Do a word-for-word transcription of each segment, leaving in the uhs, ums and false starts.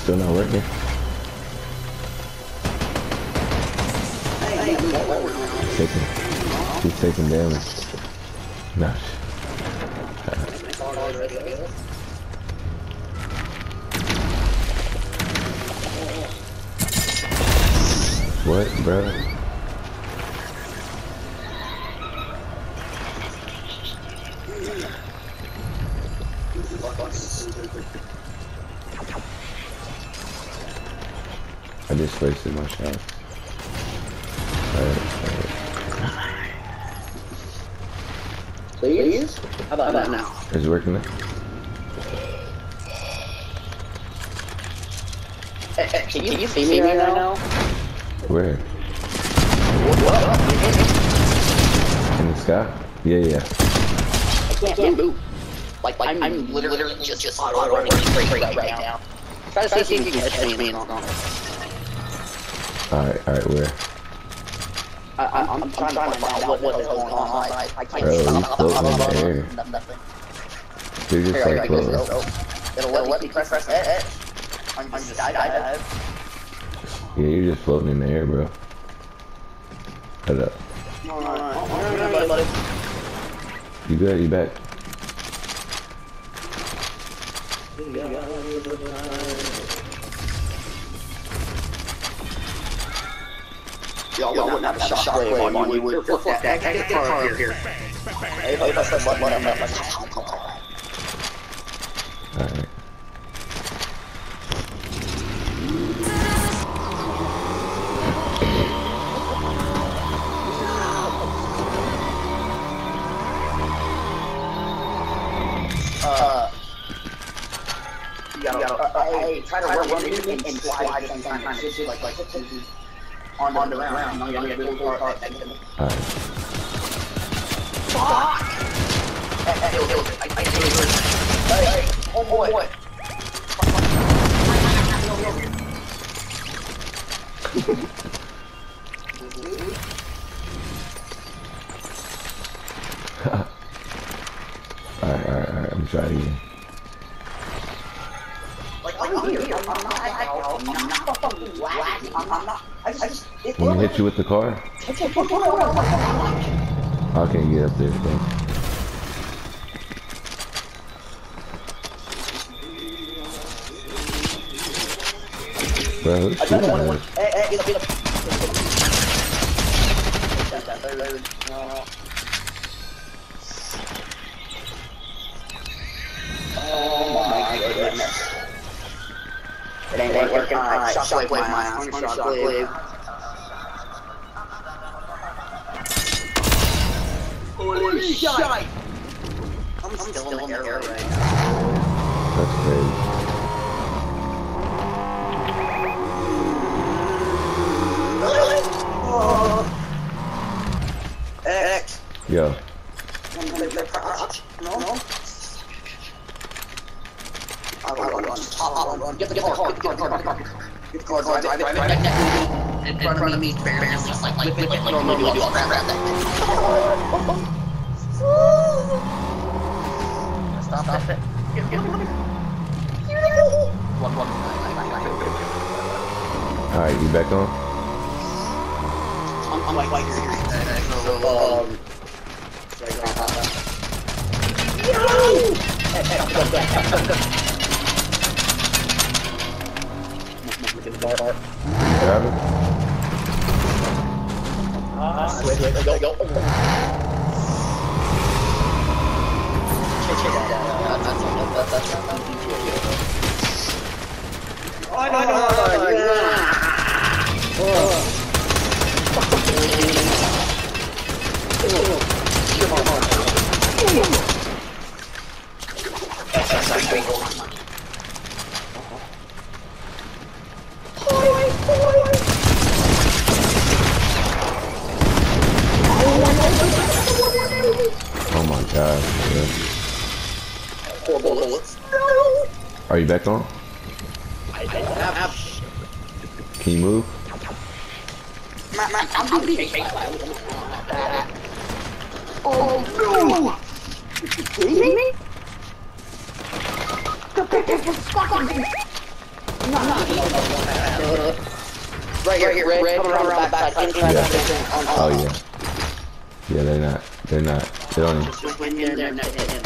still not working? Taking, he's taking damage. No. What, bro? I just wasted my shot. Alright, alright. So you use? How about, How about now? Is it working now? Hey, hey, can, you, can you see me right now? Where? What? In the sky? Yeah, yeah. I can't, can't move. Like, like I'm, I'm literally, literally just, just auto running straight right, right now. Try to see if you can catch me and on. Alright, alright, where? I, I, I'm, I'm trying, trying to find out what, what the hell's going on. I, I can't Bro, stop. he's floating in the air. Nothing. You're just like floating. It'll let, let me press press X. I'm just skydive. Yeah, you're just floating in the air, bro. Head up. Alright. You good? You back? Y'all wouldn't have a shockwave on you. We would flip that. Get the car up here. Hey, if I press that button, I'm not. Alright. Uh, you gotta, uh, uh, hey, try to run, run and, and, and slide at the same time. Just like, like, on, on the ground. You gotta get a car. Alright. Fuck! Hey, hey, hey, hey, hey, oh boy. Alright, alright, alright, I'm trying again. Like, I'm here, I'm not, I'm not fucking lagging, I'm not, I just, Let me hit you with the car. I can't get up there, bro. Bro, who's shooting at us? Hey, hey, get up, get up. Oh my goodness. It ain't, it ain't working. Alright, shockwave my ass. Shockwave. Holy shit! I'm, I'm still, still in the air right now. That's crazy. Oh. X. Yo. No, no. I'll run, I'll run, I'll run. Get the car, get the car, get the car, get the car, drive it, drive it, drive it, in front of me, barely, just like, like, like, like, normally do, I'll grab that thing. Stop, stop it. Get, get, get. One, one. Alright, you back on? I'm, I'm like, like, so, um... Yo! Hey, hey, go, go, go, go, go. Grab it? Ah, wait, wait, go, go. Oh, no, no, no, Oh my god, man. Four bullets. Are you back on? I have. Can you move? I'm gonna be Oh no! You kidding me? Right here, red, red, come around the back side. Yeah. Oh yeah. Yeah, they're not. They're not. They don't even. Just went in there, not hit him.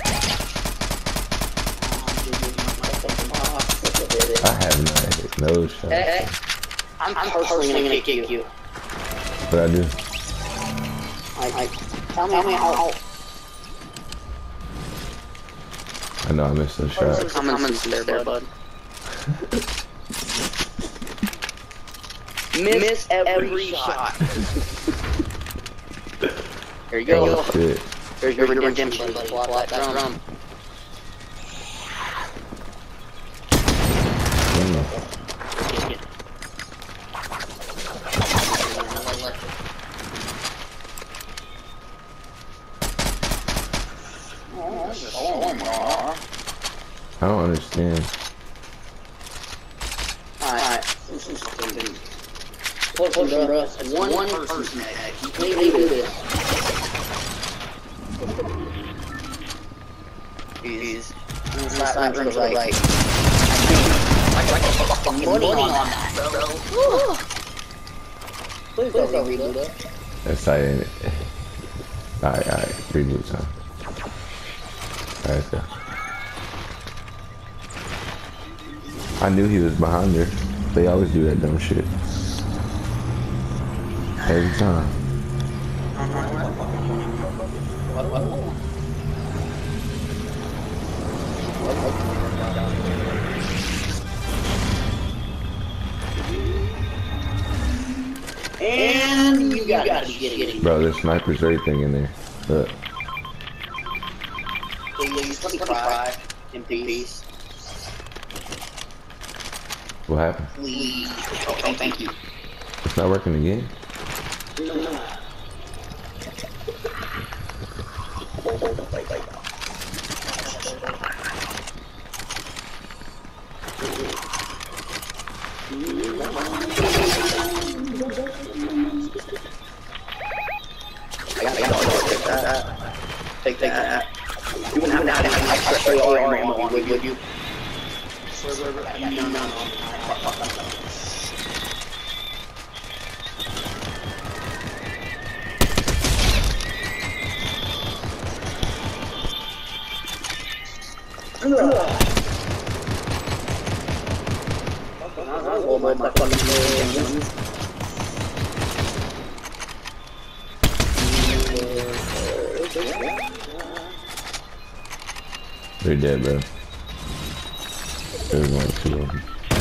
I have not hit no shot. Hey, hey. I'm, I'm personally gonna kick you. But I do. I, I, tell me how. I know I missed those shots. Comments there, there, bud. Miss every, every shot. Here you go. Oh shit. Here's your redemption. Block that drum. Mm. I don't understand. Alright. Push him, bro. That's one, one person. You can't do this. He's inside to the right. I can't. I got fucking money on that, bro. Please don't reboot it. That's tight, ain't it? Alright, alright. Reboot time. Alright, let's go. I knew he was behind there. They always do that dumb shit. Every time. And you gotta, gotta be getting. Bro, there's snipers, everything in there. Look. Please, let me cry in peace. What happened? Please. Okay, thank you. It's not working again? No, no. I got, I got, take that. Take, take that. You wouldn't have to have extra A R ammo on you, would you? No, no, no. They're dead, bro. There's like two of them.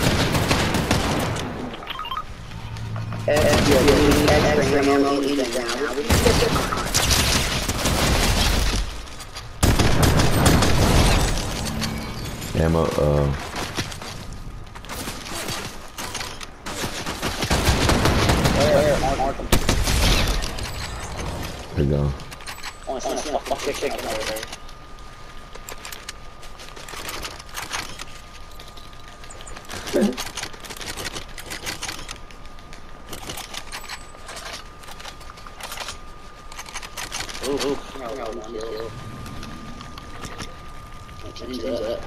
Ammo, uh... They're gone. Ooh, ooh. No, no, no, no. Change that.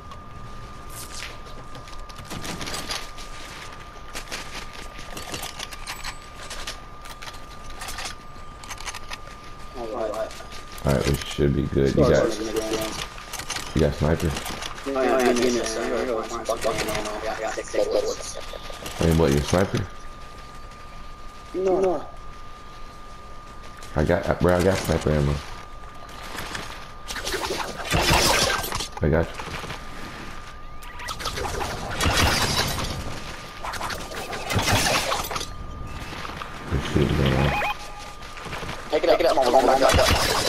Alright. Alright, we should be good. You got you got sniper? Oh, yeah, yeah, goodness. I got six bullets. I mean, what, you sniper? No, no. I got, bro, I got sniper ammo. I got you. This shit is going on. Take it up, take it up, come on, come on, come on.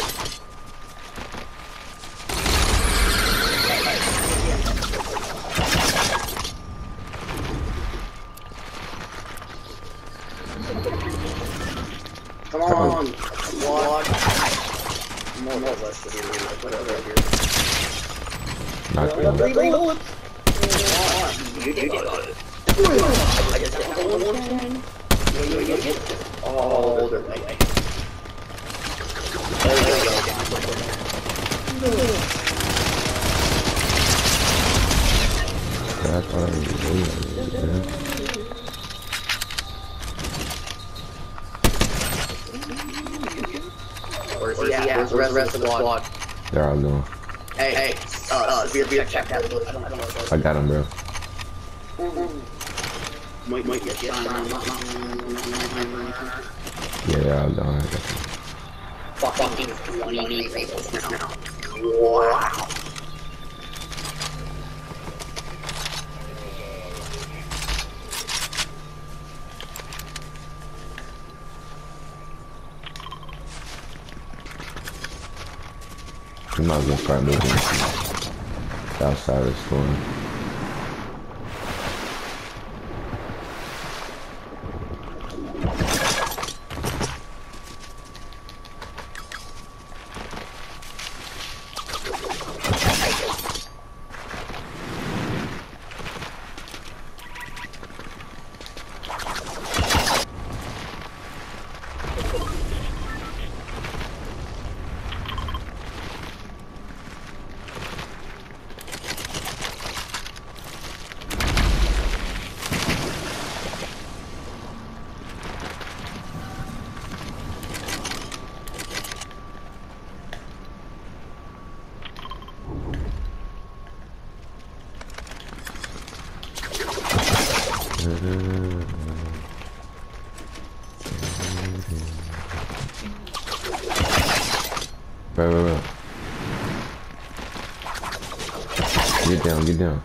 Come on, walk. More or less to do whatever here. Knock Three down. bullets. You did it. I just hit one one. You get it. Oh, they're right. There you go. That's already. Where's he at? Where's the rest, rest of the squad? They're all going. Hey, hey, uh, uh, Veer, Veer, check that. I don't know what I got him, bro. Wait, wait, yes, yes, Yeah, they're all gone. fucking twenty races now. Wow. We might as well start moving outside of the storm. Bro, bro, bro. Get down, get down.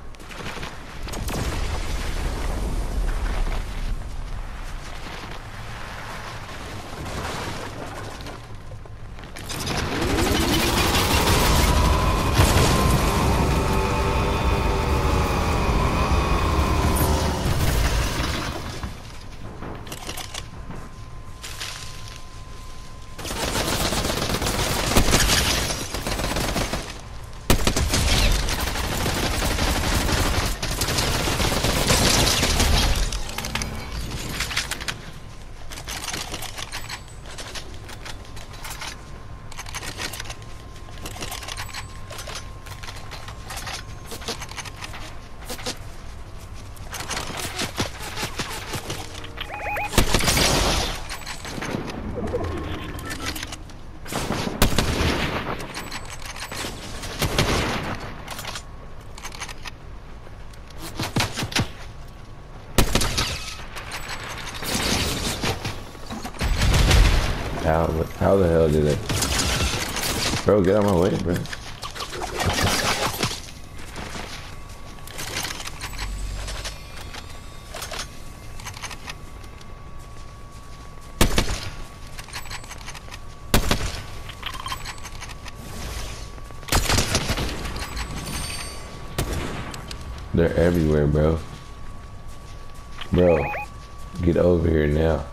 How, how the hell did it? Bro, get out of my way, bro. They're everywhere, bro. Bro, get over here now.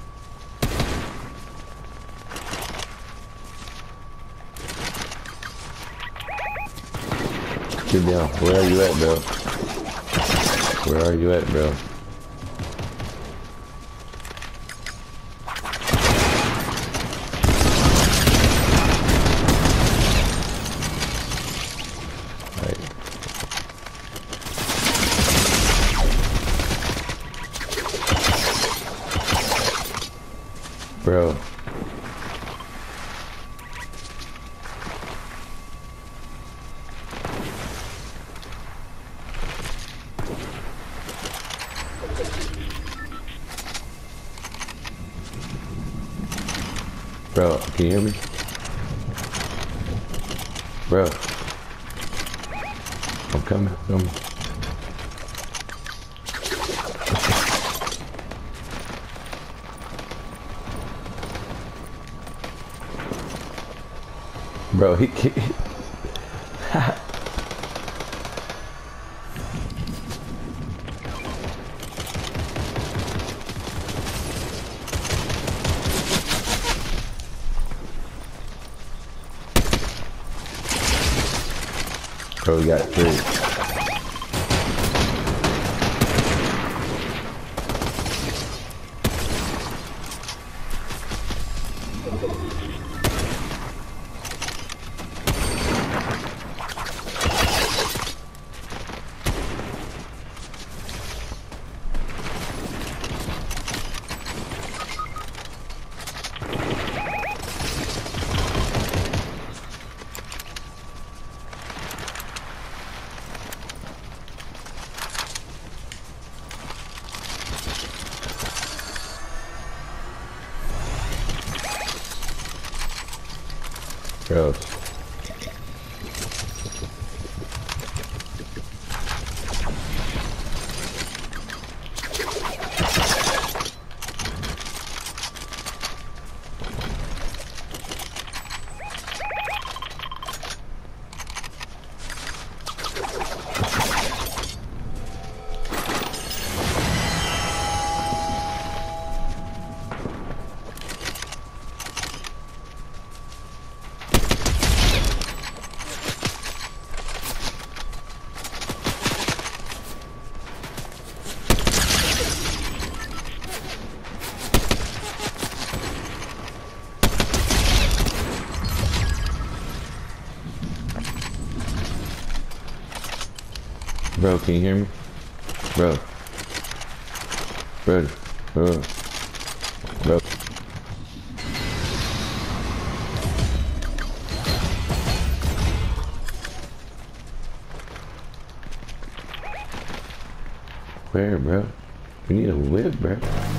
Get down. Where are you at, bro? Where are you at, bro? Right. Bro. Bro, can you hear me? Bro. I'm coming, I'm coming. Bro, he can't. Bro, we got three. Bro. Bro, can you hear me? Bro. Bro. Bro. Bro. Where, bro? We need a whip, bro.